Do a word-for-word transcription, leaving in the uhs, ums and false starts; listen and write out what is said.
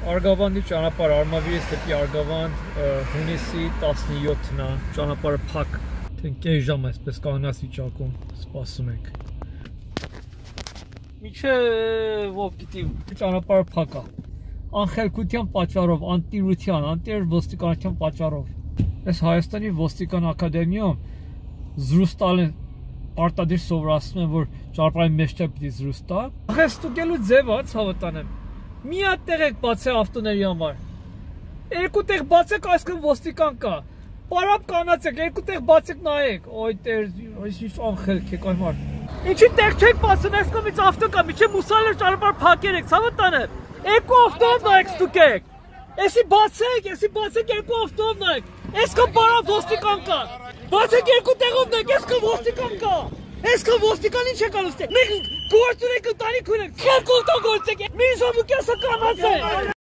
Արգավանդի ճանապարհ Արմավիրից դեպի Արգավանդ հունիսի տասնյոթն է, ճանապարհը փակ, թե կես ժամ այսպես կանոնած վիճակում սպասում ենք։ Մինչև ով գիտի ճանապարհը փակ է։ Անխելքության պատճառով, անտիրության, անտերոստիկանության պատճառով։ Այս Հայաստանի ոստիկան ակադեմիայում զրույց տալ են պարտադիր սովորացնում են, որ ճանապարհի մեջտեղ պիտի զրույց տա։ Ախր ստուգելու ձևը ցավոտանեմ։ Մի հատ տեղ եք բացել ավտոների համար։ Երկու տեղ բացեք, այսքան ոստիկան կա։ Պարապ կանացեք, երկու տեղ բացեք նայեք։ Ոյ տեր, այս ինչ անխելք եք այմար։ Ինչի տեղ չեք բացում, այս կողմից ավտո կա, միջև մուսալեր ճանապարհ փակեր եք, ցավոտանեմ։ Երկու ավտոն նայեք ստուգեք։ Էսի բացեք, էսի բացեք երկու ավտոն նայեք։ Այսքան պարապ ոստիկան կա։ Բացեք երկու տեղով նայեք, այսքան ոստիկան կա։ Այսքան ոստիկան ինչ եք անում։ Մենք գործ ունենք, ընտանիք ունենք։ Խելք օգտագործեք։ Մի ժամուկյասը կանաց է։